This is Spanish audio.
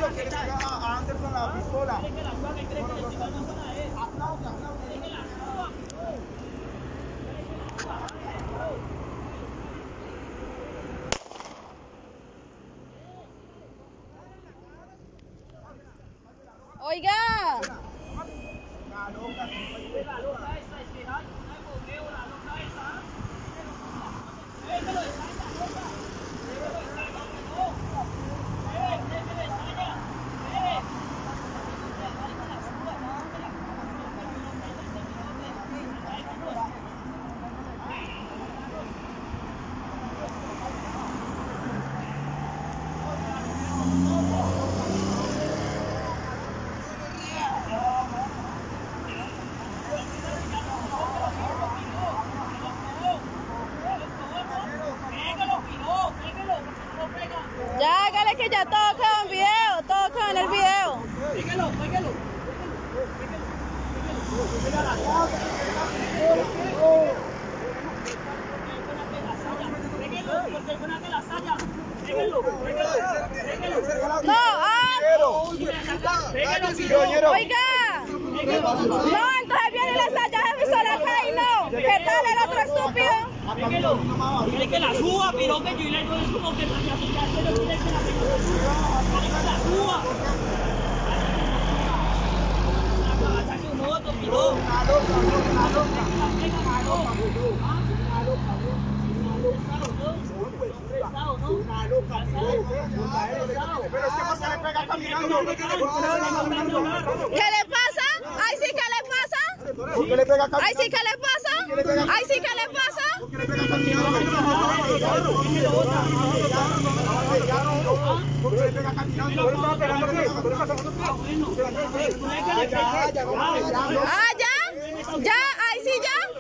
quiere que a Anderson la pistola. Oiga. La loca esa, esperando, una de bombeo, la loca esa. Déjelo de saña, loca. Déjelo de saña, no. Déjelo de saña. Ya, hágale que ya todo quedó en video, todo quedó en el video. Pégalo. No, oiga. No, entonces viene y le estalla de pistola acá y no. ¿Qué tal el otro estúpido? Dile que la suba, pero que yo le doy es como que la suba. ¿Qué le pasa? Ay, sí, ¿qué le pasa? ¿Por qué le pega Ay, sí, ¿qué le pasa? Ay, sí, ¿qué le pasa? ¿Por qué le pega caminando? ¿Por qué le pega caminando? Ah, ya.